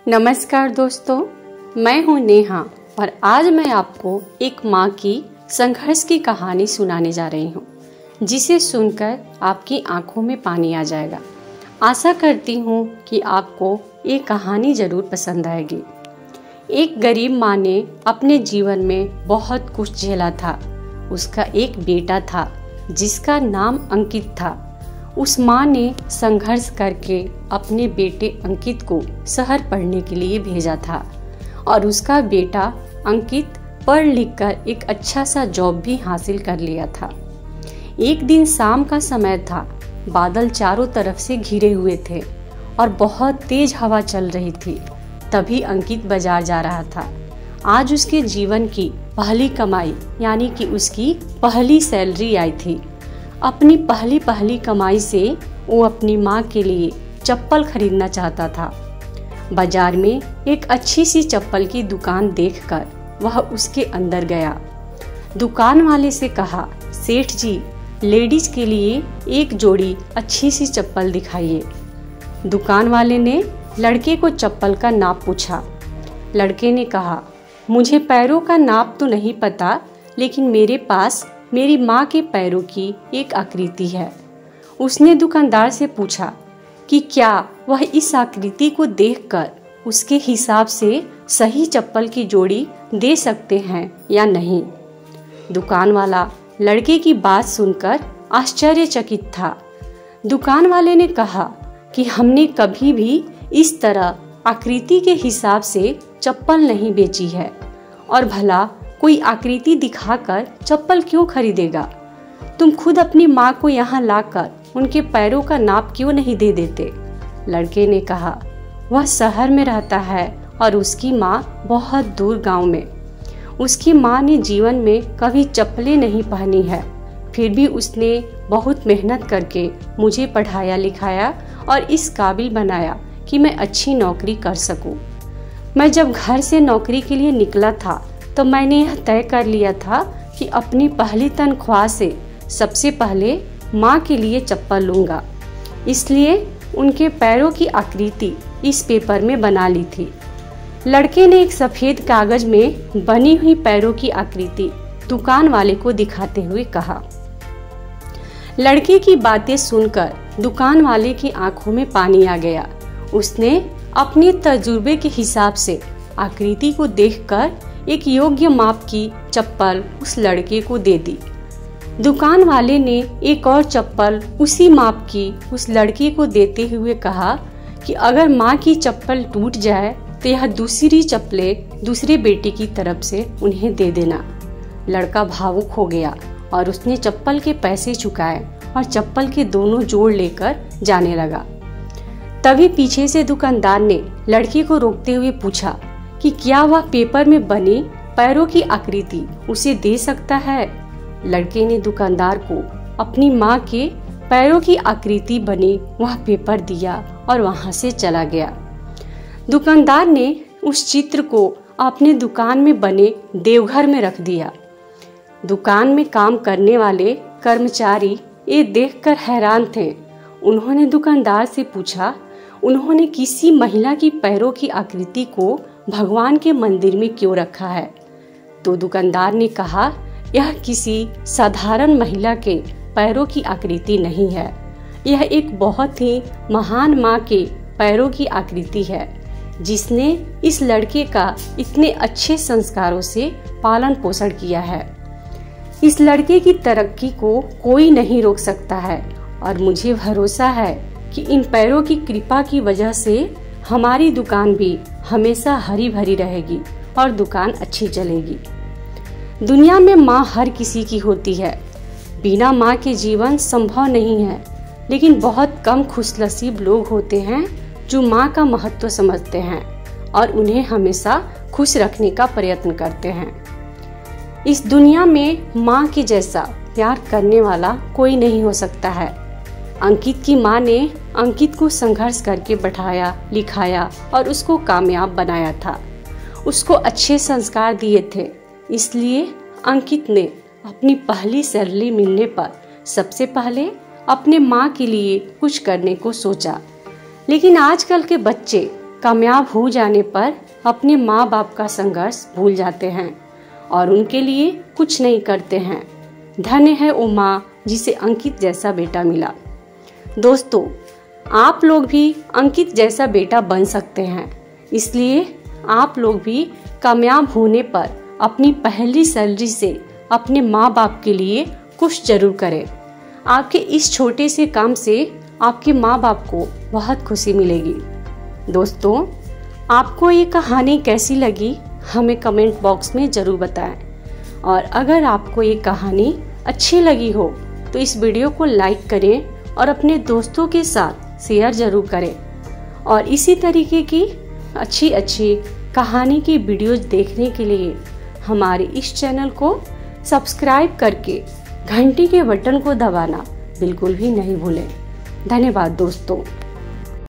नमस्कार दोस्तों, मैं हूं नेहा और आज मैं आपको एक माँ की संघर्ष की कहानी सुनाने जा रही हूं, जिसे सुनकर आपकी आंखों में पानी आ जाएगा। आशा करती हूं कि आपको ये कहानी जरूर पसंद आएगी। एक गरीब माँ ने अपने जीवन में बहुत कुछ झेला था। उसका एक बेटा था जिसका नाम अंकित था। उस माँ ने संघर्ष करके अपने बेटे अंकित को शहर पढ़ने के लिए भेजा था और उसका बेटा अंकित पढ़ लिख कर एक अच्छा सा जॉब भी हासिल कर लिया था। एक दिन शाम का समय था। बादल चारों तरफ से घिरे हुए थे और बहुत तेज हवा चल रही थी। तभी अंकित बाजार जा रहा था। आज उसके जीवन की पहली कमाई यानी कि उसकी पहली सैलरी आई थी। अपनी पहली कमाई से वो अपनी माँ के लिए चप्पल खरीदना चाहता था। बाजार में एक अच्छी सी चप्पल की दुकान देखकर वह उसके अंदर गया। दुकान वाले से कहा, सेठ जी, लेडीज के लिए एक जोड़ी अच्छी सी चप्पल दिखाइए। दुकान वाले ने लड़के को चप्पल का नाप पूछा। लड़के ने कहा, मुझे पैरों का नाप तो नहीं पता, लेकिन मेरे पास मेरी माँ के पैरों की एक आकृति है। उसने दुकानदार से पूछा कि क्या वह इस आकृति को देखकर उसके हिसाब से सही चप्पल की जोड़ी दे सकते हैं या नहीं। दुकान वाला लड़के की बात सुनकर आश्चर्यचकित था। दुकान वाले ने कहा कि हमने कभी भी इस तरह आकृति के हिसाब से चप्पल नहीं बेची है, और भला कोई आकृति दिखाकर चप्पल क्यों खरीदेगा। तुम खुद अपनी माँ को यहाँ लाकर उनके पैरों का नाप क्यों नहीं दे देते। लड़के ने कहा, वह शहर में रहता है और उसकी माँ बहुत दूर गांव में। उसकी माँ ने जीवन में कभी चप्पलें नहीं पहनी है, फिर भी उसने बहुत मेहनत करके मुझे पढ़ाया लिखाया और इस काबिल बनाया कि मैं अच्छी नौकरी कर सकूं। मैं जब घर से नौकरी के लिए निकला था तो मैंने यह तय कर लिया था कि अपनी पहली तनख्वाह से सबसे पहले माँ के लिए चप्पल लूँगा। इसलिए उनके पैरों की आकृति इस पेपर में बना ली थी। लड़के ने एक सफ़ेद कागज में बनी हुई पैरों की आकृति दुकान वाले को दिखाते हुए कहा। लड़के की बातें सुनकर दुकान वाले की आंखों में पानी आ गया। उसने अपने तजुर्बे के हिसाब से आकृति को देखकर एक योग्य माप की चप्पल उस लड़के को दे दी। दुकान वाले ने एक और चप्पल उसी माप की उस लड़के को देते हुए कहा कि अगर माँ की चप्पल टूट जाए तो यह दूसरी चप्पलें दूसरे बेटे की तरफ से उन्हें दे देना। लड़का भावुक हो गया और उसने चप्पल के पैसे चुकाए और चप्पल के दोनों जोड़ लेकर जाने लगा। तभी पीछे से दुकानदार ने लड़के को रोकते हुए पूछा कि क्या वह पेपर में बनी पैरों की आकृति उसे दे सकता है। लड़के ने दुकानदार को अपनी माँ के पैरों की आकृति बनी वह पेपर दिया और वहां से चला गया। दुकानदार ने उस चित्र को अपने दुकान में बने देवघर में रख दिया। दुकान में काम करने वाले कर्मचारी ये देखकर हैरान थे। उन्होंने दुकानदार से पूछा, उन्होंने किसी महिला की पैरों की आकृति को भगवान के मंदिर में क्यों रखा है। तो दुकानदार ने कहा, यह किसी साधारण महिला के पैरों की आकृति नहीं है, यह एक बहुत ही महान माँ के पैरों की आकृति है, जिसने इस लड़के का इतने अच्छे संस्कारों से पालन पोषण किया है। इस लड़के की तरक्की को कोई नहीं रोक सकता है और मुझे भरोसा है कि इन पैरों की कृपा की वजह से हमारी दुकान भी हमेशा हरी भरी रहेगी और दुकान अच्छी चलेगी। दुनिया में माँ हर किसी की होती है। बिना माँ के जीवन संभव नहीं है, लेकिन बहुत कम खुशनसीब लोग होते हैं जो माँ का महत्व समझते हैं और उन्हें हमेशा खुश रखने का प्रयत्न करते हैं। इस दुनिया में माँ के जैसा प्यार करने वाला कोई नहीं हो सकता है। अंकित की माँ ने अंकित को संघर्ष करके बढ़ाया लिखाया और उसको कामयाब बनाया था। उसको अच्छे संस्कार दिए थे। इसलिए अंकित ने अपनी पहली सैलरी मिलने पर सबसे पहले अपने माँ के लिए कुछ करने को सोचा। लेकिन आजकल के बच्चे कामयाब हो जाने पर अपने माँ बाप का संघर्ष भूल जाते हैं और उनके लिए कुछ नहीं करते हैं। धन्य है वो माँ जिसे अंकित जैसा बेटा मिला। दोस्तों, आप लोग भी अंकित जैसा बेटा बन सकते हैं, इसलिए आप लोग भी कामयाब होने पर अपनी पहली सैलरी से अपने माँ बाप के लिए कुछ जरूर करें। आपके इस छोटे से काम से आपके माँ बाप को बहुत खुशी मिलेगी। दोस्तों, आपको ये कहानी कैसी लगी हमें कमेंट बॉक्स में जरूर बताएं। और अगर आपको ये कहानी अच्छी लगी हो तो इस वीडियो को लाइक करें और अपने दोस्तों के साथ शेयर जरूर करें। और इसी तरीके की अच्छी अच्छी कहानी की वीडियोज देखने के लिए हमारे इस चैनल को सब्सक्राइब करके घंटी के बटन को दबाना बिल्कुल भी नहीं भूलें। धन्यवाद दोस्तों।